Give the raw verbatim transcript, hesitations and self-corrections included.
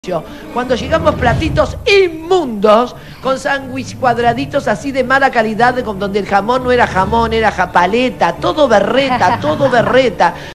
Cuando llegamos platitos inmundos, con sándwich cuadraditos así de mala calidad, con donde el jamón no era jamón, era japaleta, todo berreta, todo berreta.